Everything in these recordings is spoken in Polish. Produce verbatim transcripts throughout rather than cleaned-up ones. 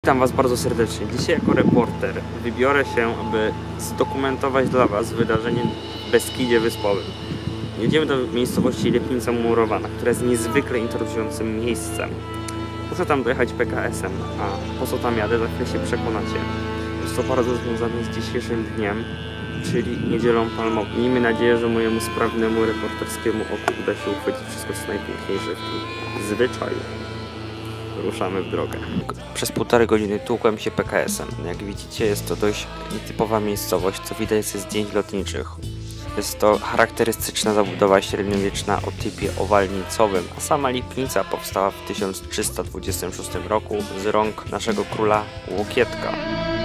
Witam Was bardzo serdecznie. Dzisiaj jako reporter wybiorę się, aby zdokumentować dla Was wydarzenie w Beskidzie Wyspowym. Jedziemy do miejscowości Lipnica Murowana, która jest niezwykle interesującym miejscem. Muszę tam dojechać P K S em, a po co tam jadę, za chwilę się przekonacie. Jest to bardzo związane z dzisiejszym dniem, czyli Niedzielą Palmową. Miejmy nadzieję, że mojemu sprawnemu reporterskiemu oku uda się uchwycić wszystko, co najpiękniejsze w tym zwyczaju. Ruszamy w drogę. Przez półtorej godziny tłukłem się P K S em. Jak widzicie, jest to dość nietypowa miejscowość, co widać ze zdjęć lotniczych. Jest to charakterystyczna zabudowa średniowieczna o typie owalnicowym, a sama Lipnica powstała w tysiąc trzysta dwudziestym szóstym roku z rąk naszego króla Łokietka.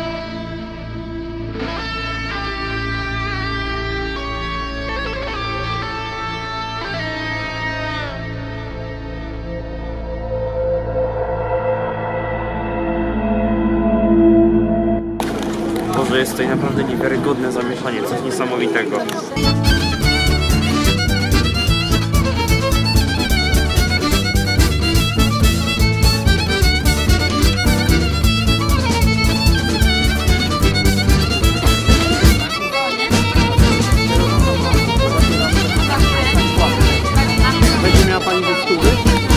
Że jest to naprawdę niewiarygodne zamieszanie, coś niesamowitego. Będzie miała Pani ze skóry?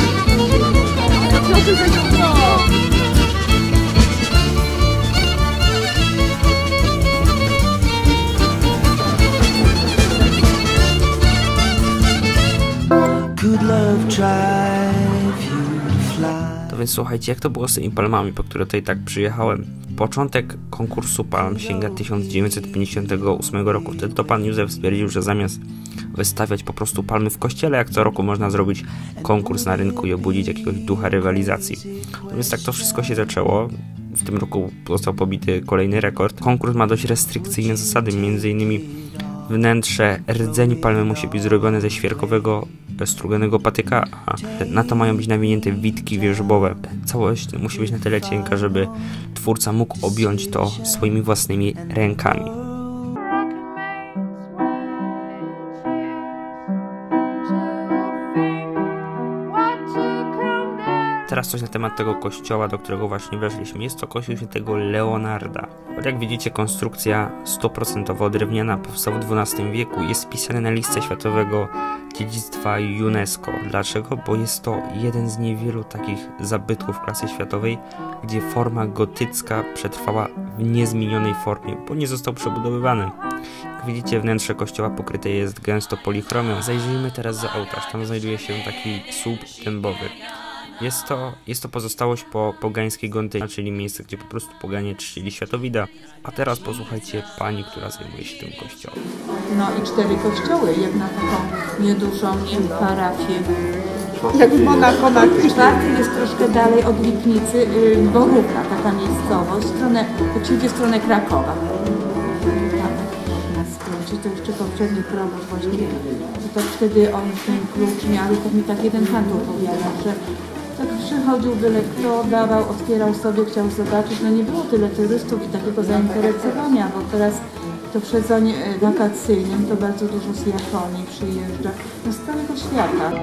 To więc słuchajcie, jak to było z tymi palmami, po które tutaj tak przyjechałem. Początek konkursu palm sięga tysiąc dziewięćset pięćdziesiątego ósmego roku. Wtedy to pan Józef stwierdził, że zamiast wystawiać po prostu palmy w kościele, jak co roku można zrobić konkurs na rynku i obudzić jakiegoś ducha rywalizacji. No więc tak to wszystko się zaczęło. W tym roku został pobity kolejny rekord. Konkurs ma dość restrykcyjne zasady, między innymi wnętrze rdzeni palmy musi być zrobione ze świerkowego struganego patyka, a na to mają być nawinięte witki wierzbowe. Całość musi być na tyle cienka, żeby twórca mógł objąć to swoimi własnymi rękami. Teraz coś na temat tego kościoła, do którego właśnie weszliśmy. Jest to kościół świętego Leonarda. Jak widzicie, konstrukcja sto procent drewniana, powstał w dwunastym wieku. Jest wpisany na listę światowego dziedzictwa UNESCO. Dlaczego? Bo jest to jeden z niewielu takich zabytków klasy światowej, gdzie forma gotycka przetrwała w niezmienionej formie, bo nie został przebudowywany. Jak widzicie, wnętrze kościoła pokryte jest gęsto polichromem. Zajrzyjmy teraz za ołtarz. Tam znajduje się taki słup dębowy. Jest to, jest to pozostałość po pogańskiej Gontynie, czyli miejsce, gdzie po prostu poganie czcili światowida. A teraz posłuchajcie pani, która zajmuje się tym kościołem. No i cztery kościoły, jedna taką niedużą parafię. Jak w Monako na Krzyżach jest troszkę dalej od Lipnicy, yy, Borówka, taka miejscowość, stronę, czyli w stronę Krakowa. To jeszcze poprzedni proboszcz właśnie, to tak wtedy on ten klucz miał, to mi tak jeden pan opowiadał, że tak przychodził byle kto, dawał, otwierał sobie, chciał zobaczyć, no nie było tyle turystów i takiego zainteresowania, bo teraz to w sezonie wakacyjnym to bardzo dużo z Japonii przyjeżdża, no z całego świata.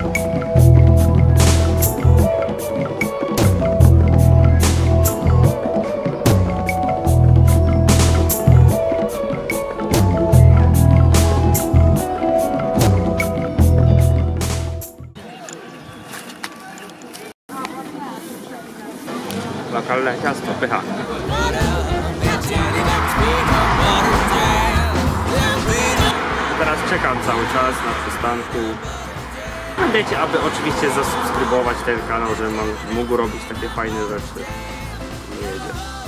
Lokalne ciasto, pycha. Teraz czekam cały czas na przystanku. Pamiętajcie, aby oczywiście zasubskrybować ten kanał, żebym mógł robić takie fajne rzeczy. Nie jedzie.